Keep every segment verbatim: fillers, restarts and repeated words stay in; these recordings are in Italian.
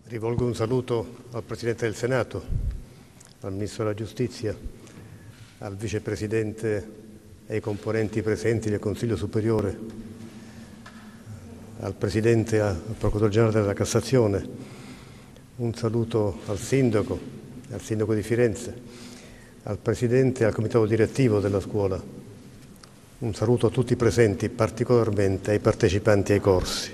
Rivolgo un saluto al Presidente del Senato, al Ministro della Giustizia, al Vicepresidente e ai componenti presenti del Consiglio Superiore, al Presidente e al Procuratore Generale della Cassazione, un saluto al Sindaco, al Sindaco di Firenze, al Presidente e al Comitato Direttivo della scuola. Un saluto a tutti i presenti, particolarmente ai partecipanti ai corsi.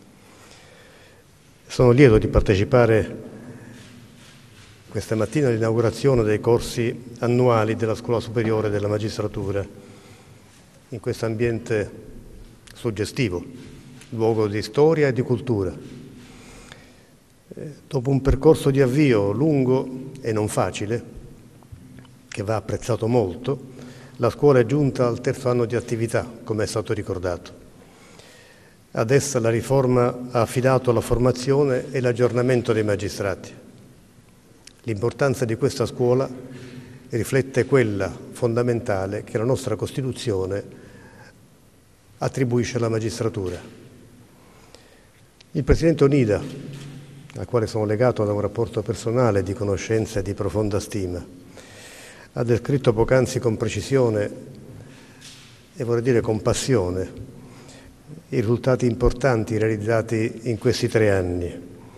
Sono lieto di partecipare questa mattina all'inaugurazione dei corsi annuali della Scuola Superiore della Magistratura, in questo ambiente suggestivo, luogo di storia e di cultura. Dopo un percorso di avvio lungo e non facile, che va apprezzato molto, la scuola è giunta al terzo anno di attività, come è stato ricordato. Ad essa la riforma ha affidato la formazione e l'aggiornamento dei magistrati. L'importanza di questa scuola riflette quella fondamentale che la nostra Costituzione attribuisce alla magistratura. Il Presidente Onida, al quale sono legato da un rapporto personale di conoscenza e di profonda stima, ha descritto poc'anzi con precisione e vorrei dire con passione i risultati importanti realizzati in questi tre anni.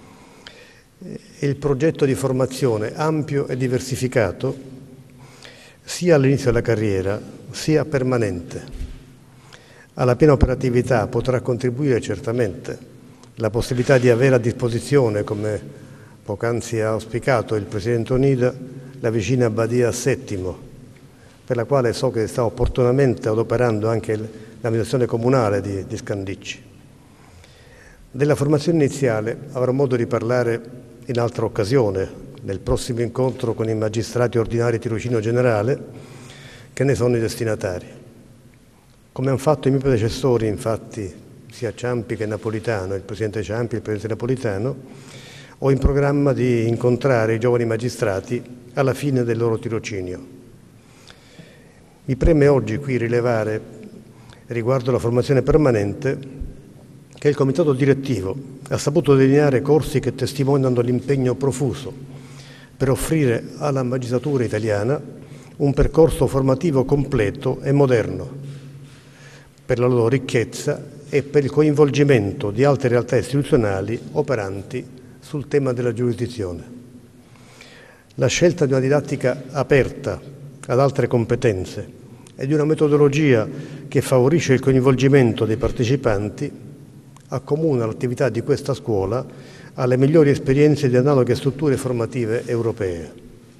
Il progetto di formazione ampio e diversificato, sia all'inizio della carriera, sia permanente. Alla piena operatività potrà contribuire certamente la possibilità di avere a disposizione, come poc'anzi ha auspicato il Presidente Onida, la vicina Badia Settimo, per la quale so che sta opportunamente adoperando anche l'amministrazione comunale di, di Scandicci. Della formazione iniziale avrò modo di parlare in altra occasione, nel prossimo incontro con i magistrati ordinari tirocinio generale, che ne sono i destinatari. Come hanno fatto i miei predecessori, infatti, sia Ciampi che Napolitano, il Presidente Ciampi e il Presidente Napolitano, ho in programma di incontrare i giovani magistrati alla fine del loro tirocinio. Mi preme oggi qui rilevare, riguardo alla formazione permanente, che il Comitato Direttivo ha saputo delineare corsi che testimoniano l'impegno profuso per offrire alla magistratura italiana un percorso formativo completo e moderno, per la loro ricchezza e per il coinvolgimento di altre realtà istituzionali operanti sul tema della giurisdizione. La scelta di una didattica aperta ad altre competenze e di una metodologia che favorisce il coinvolgimento dei partecipanti accomuna l'attività di questa scuola alle migliori esperienze di analoghe strutture formative europee.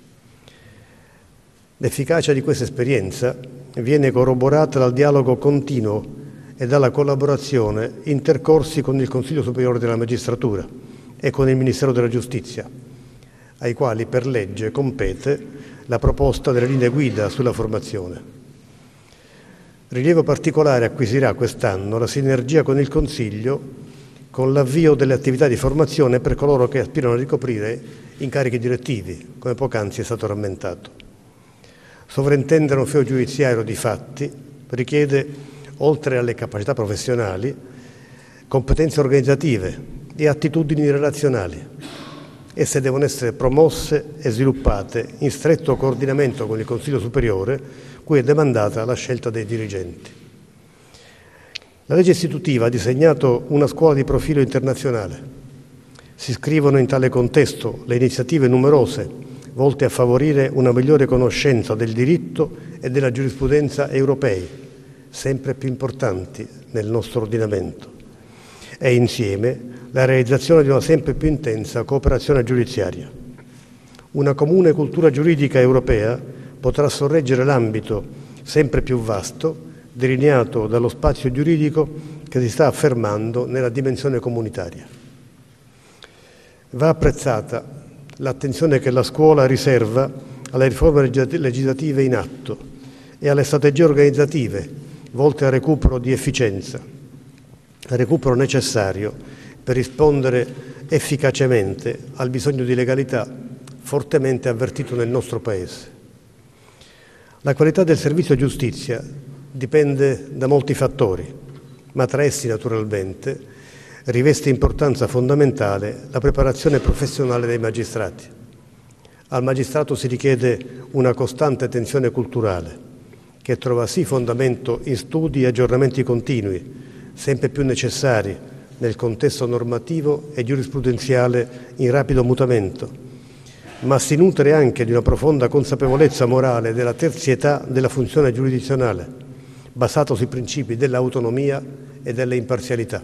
L'efficacia di questa esperienza viene corroborata dal dialogo continuo e dalla collaborazione intercorsi con il Consiglio Superiore della Magistratura e con il Ministero della Giustizia, ai quali per legge compete la proposta delle linee guida sulla formazione. Rilievo particolare acquisirà quest'anno la sinergia con il Consiglio con l'avvio delle attività di formazione per coloro che aspirano a ricoprire incarichi direttivi, come poc'anzi è stato rammentato. Sovrintendere un ufficio giudiziario di fatti richiede, oltre alle capacità professionali, competenze organizzative e attitudini relazionali. Esse devono essere promosse e sviluppate in stretto coordinamento con il Consiglio Superiore, cui è demandata la scelta dei dirigenti. La legge istitutiva ha disegnato una scuola di profilo internazionale. Si iscrivono in tale contesto le iniziative numerose volte a favorire una migliore conoscenza del diritto e della giurisprudenza europei, sempre più importanti nel nostro ordinamento, e insieme la realizzazione di una sempre più intensa cooperazione giudiziaria. Una comune cultura giuridica europea potrà sorreggere l'ambito sempre più vasto delineato dallo spazio giuridico che si sta affermando nella dimensione comunitaria. Va apprezzata l'attenzione che la scuola riserva alle riforme legislative in atto e alle strategie organizzative volte al recupero di efficienza, al recupero necessario per rispondere efficacemente al bisogno di legalità fortemente avvertito nel nostro Paese. La qualità del servizio giustizia dipende da molti fattori, ma tra essi naturalmente riveste importanza fondamentale la preparazione professionale dei magistrati. Al magistrato si richiede una costante attenzione culturale, che trova sì fondamento in studi e aggiornamenti continui, sempre più necessari nel contesto normativo e giurisprudenziale in rapido mutamento, ma si nutre anche di una profonda consapevolezza morale della terzietà della funzione giurisdizionale, basata sui principi dell'autonomia e dell'imparzialità.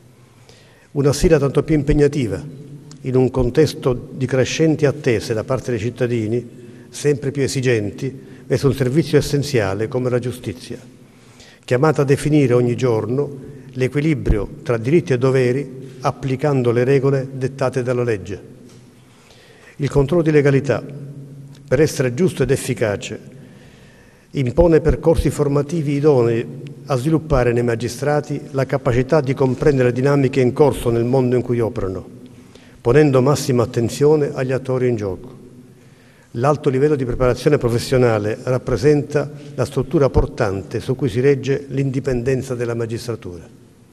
Una sfida tanto più impegnativa in un contesto di crescenti attese da parte dei cittadini, sempre più esigenti, verso un servizio essenziale come la giustizia, chiamata a definire ogni giorno l'equilibrio tra diritti e doveri applicando le regole dettate dalla legge. Il controllo di legalità, per essere giusto ed efficace, impone percorsi formativi idonei a sviluppare nei magistrati la capacità di comprendere le dinamiche in corso nel mondo in cui operano, ponendo massima attenzione agli attori in gioco. L'alto livello di preparazione professionale rappresenta la struttura portante su cui si regge l'indipendenza della magistratura.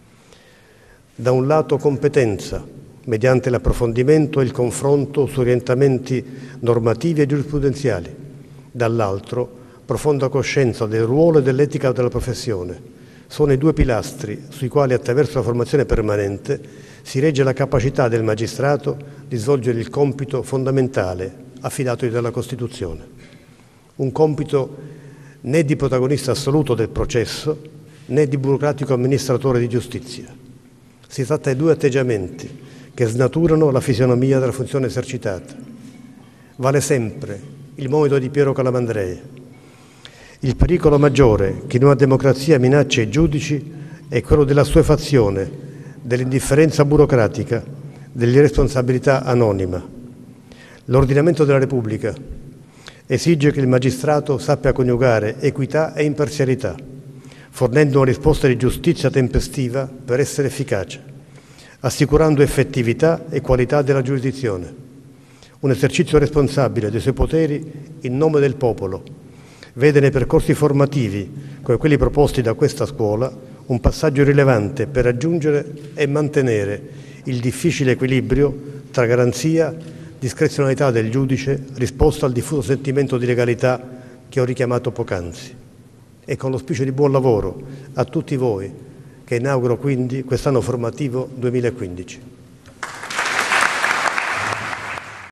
Da un lato competenza, mediante l'approfondimento e il confronto su orientamenti normativi e giurisprudenziali, dall'altro profonda coscienza del ruolo e dell'etica della professione. Sono i due pilastri sui quali attraverso la formazione permanente si regge la capacità del magistrato di svolgere il compito fondamentale affidatogli dalla Costituzione. Un compito né di protagonista assoluto del processo né di burocratico amministratore di giustizia. Si tratta di due atteggiamenti che snaturano la fisionomia della funzione esercitata. Vale sempre il monito di Piero Calamandrei. Il pericolo maggiore che in una democrazia minaccia i giudici è quello dell'assuefazione, dell'indifferenza burocratica, dell'irresponsabilità anonima. L'ordinamento della Repubblica esige che il magistrato sappia coniugare equità e imparzialità, fornendo una risposta di giustizia tempestiva per essere efficace, assicurando effettività e qualità della giurisdizione. Un esercizio responsabile dei suoi poteri in nome del popolo vede nei percorsi formativi, come quelli proposti da questa scuola, un passaggio rilevante per raggiungere e mantenere il difficile equilibrio tra garanzia, discrezionalità del giudice, risposta al diffuso sentimento di legalità che ho richiamato poc'anzi. E con l'auspicio di buon lavoro a tutti voi, che inauguro quindi quest'anno formativo duemilaquindici.